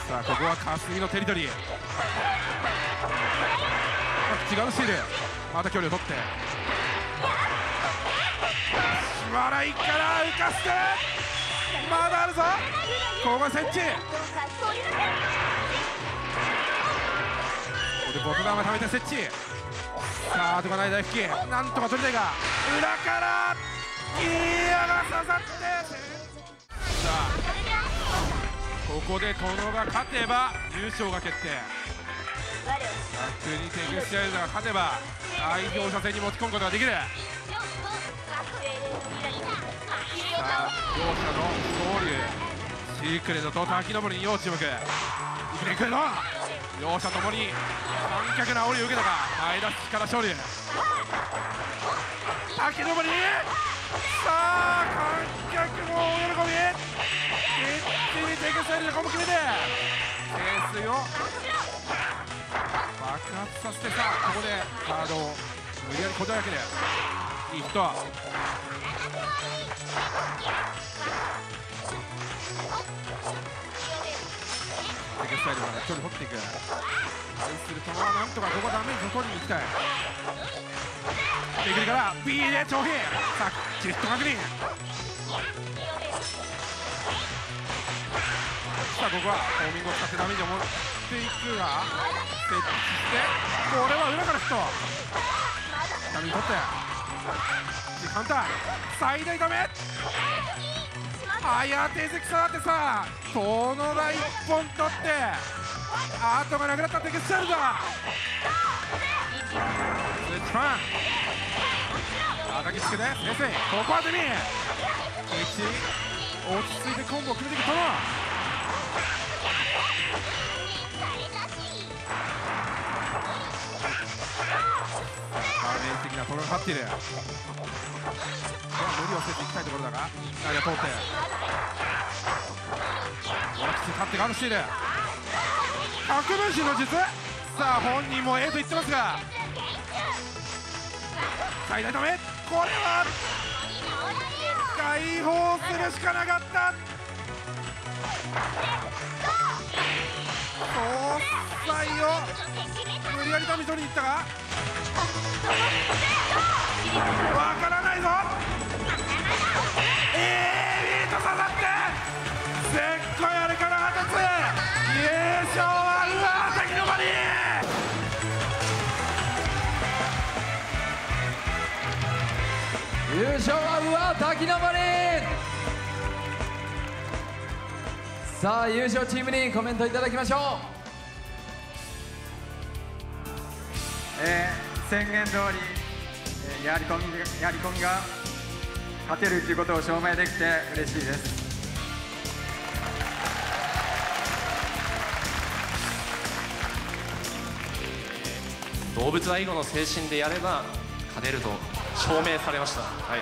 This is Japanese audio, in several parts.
さあここは霞のテリトリー。違うスチール、また距離を取って笑いから浮かして、まだあるぞ。ここが設置、ここでボトダウンが溜めて設置。さあ後がない大吹き、なんとか取りたいが裏からギアが刺さって、さあここで殿が勝てば優勝が決定。逆にテグスチャイルドが勝てば代表者戦に持ち込むことができる。さあ両者の勝利、シークレットと滝登りに要注目。いくねくれの両者ともに観客の煽りを受けたが前田から勝利。滝登り、さあ観客も大喜び、一気にテグスチャイルドがここも決めて清水を爆発させて、さあここでカードを無理やりこじ開ける。いいヒット。テグスタイルから距離取っていく。対する友はなんとかここダメージを取りに行きたい。めくりから B で長飛。さあキリッと確認。さあここはホーミングを使ってダメージを持っていくが設置して、これは裏からヒット。ダメージ取ってカウンター、最大ダメ。あや手関下がってさ、そのら1本取って後がなくなったテグスチャイルド。スイッチファン叩きつけて先生、ここはデミ落ち着いてコンボを決めていく殿。面的なトロが勝っている。無理をせずいきたいところだが、内野通ってオラキス勝ってガードしている。百分身の術、さあ本人も A と言ってますが最大ダメ。これは解放するしかなかった。総裁を無理やりダメ取りに行ったがわからないぞ。ビート刺さってせっこいあれから果たす優勝はうわ滝登り。 優勝はうわ滝登り。さあ優勝チームにコメントいただきましょう。宣言通り、やり込みが勝てるということを証明できて嬉しいです。 動物愛護の精神でやれば勝てると証明されました。はい、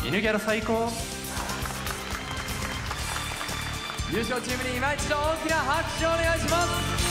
犬ギャラ最高。 優勝チームに今一度大きな拍手をお願いします。